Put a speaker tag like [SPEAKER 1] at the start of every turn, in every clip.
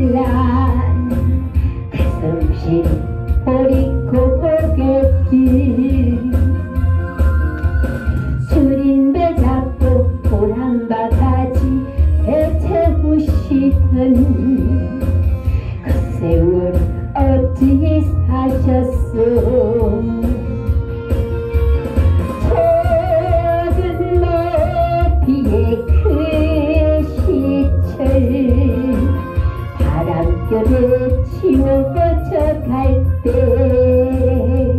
[SPEAKER 1] 난 가슴시 버리고 보겠지. 줄인 배 잡고 보란바가지 해채고 싶은 그 세월 어찌 사셨소. 좁은 높이의 그 시철 바람결에 치워져 갈 때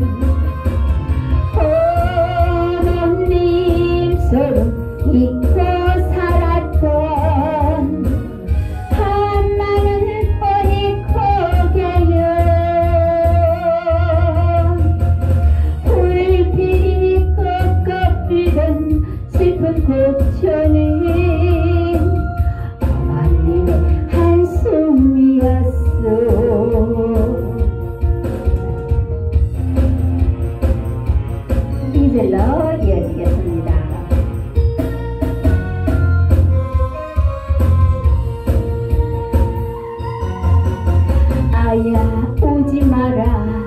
[SPEAKER 1] 어머님 서로 잊고 살았던 한마는 버리고 가요. 불빛이 꺾어피던 슬픈 곡천은 어머님의 한숨이었어. 이슬로 이어지겠습니다. 아야 오지 마라